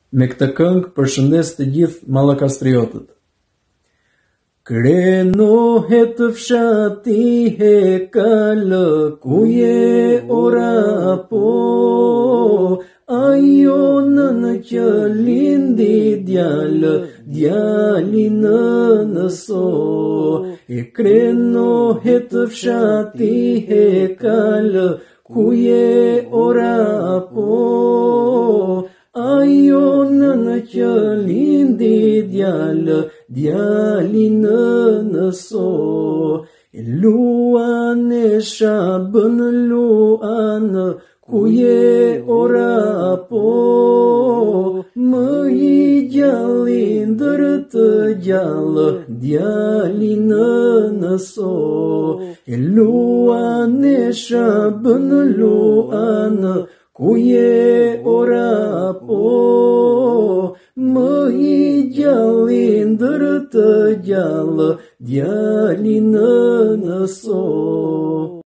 Me këtë këngë përshëndes të gjithë mallakastriotët. Krenohet fshati Hekal, ku je ora po, ajo në që lindi djali në so. E krenohet fshati Hekal, ku je ora po, ajo në që lindi djali në so. Luan e shabën luan, ku je ora po, më i gjalli ndër të gjallë djali në so. Luan e shabën luan, ku je ora po, më i gjalli ndër të gjallë djali në so.